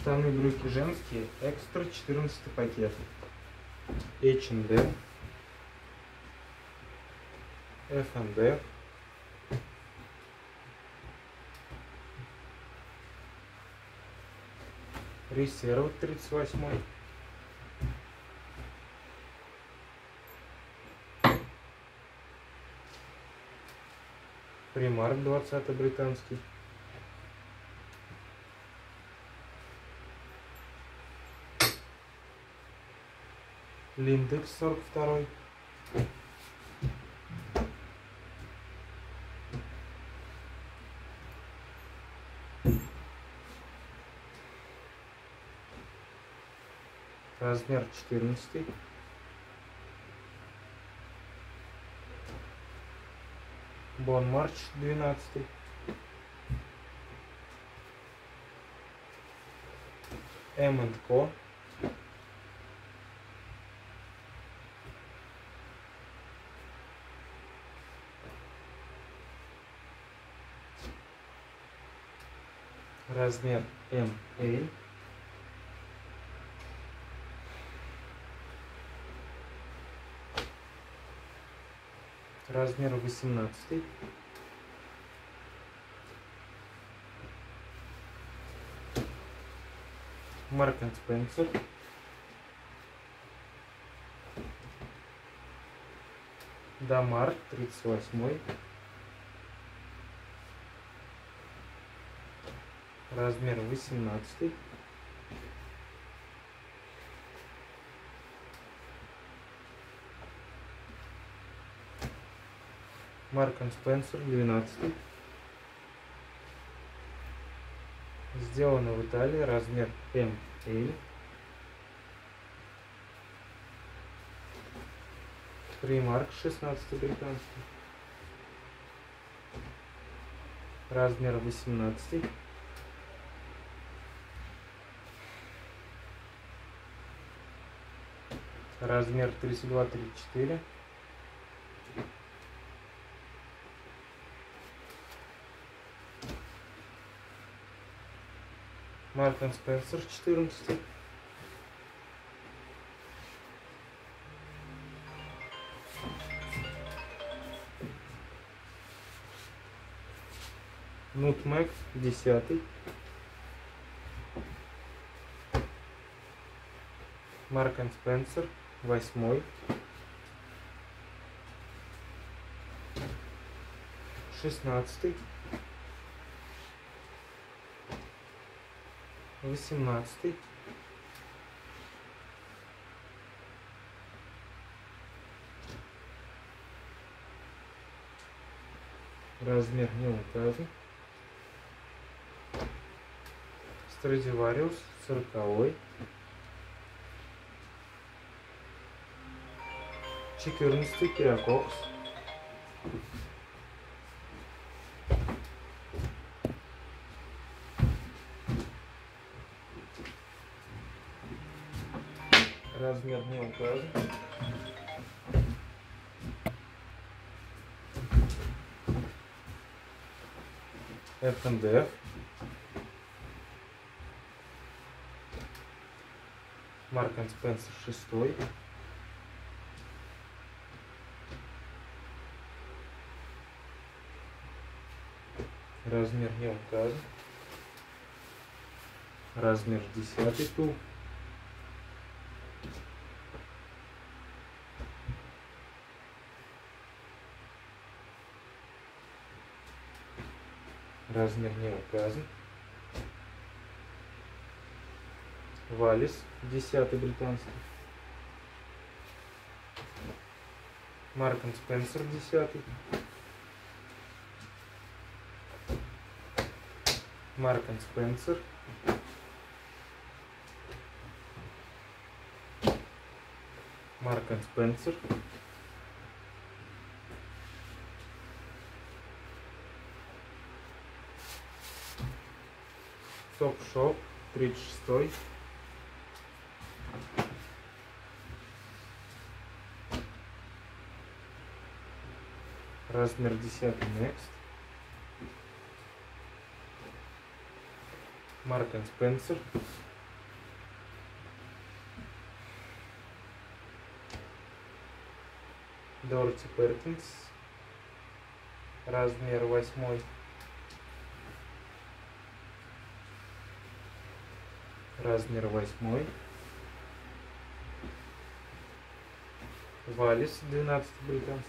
Штаны, брюки женские, экстра, 14 пакет. H&M, F&F, Резерв 38, Примарк 20 британский, Линдекс 42, размер 14, Бон Марч 12, M&Co, размер ML, размер 18, Марк энд Спенсер, Дамарк 38, размер 18, Марк энд Спенсер 12, сделано в Италии, размер ML, Примарк 16 британский, размер 18, размер 32-34, Марк энд Спенсер 14, Нутмeg 10, Марк энд Спенсер 8, 16, 18, размер не указан, Страдивариус 40, 14 Киракокс, размер не указан, F&F, Марк энд Спенсер 6, размер не указан, размер 10 тул, размер не указан, Валис 10 британский, Марк энд Спенсер 10, Марк энд Спенсер, Марк энд Спенсер, Топ-шоп 36, размер 10 Next, Марк энд Спенсер, Дороти Перкинс, размер 8, размер 8, Валис 12 британский,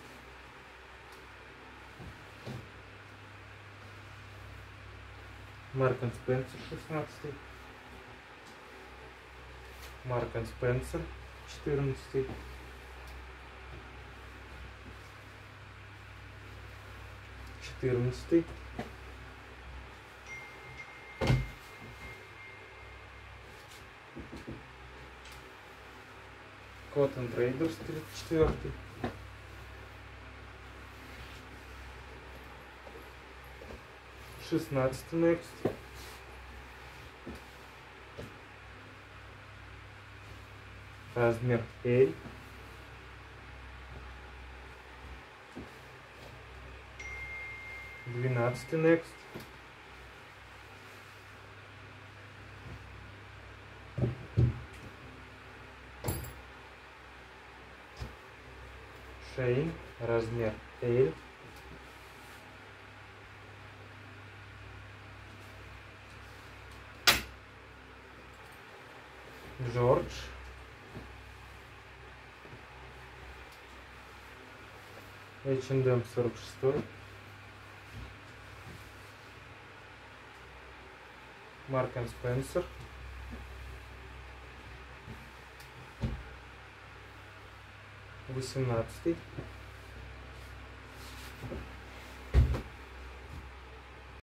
Марк энд Спенсер 16, Марк энд Спенсер 14, Cotton Traders 34, шестнадцатый Next, размер L, двенадцатый Next, Шейн, размер L, Джордж, H&M 46, Марк энд Спенсер, восемнадцатый,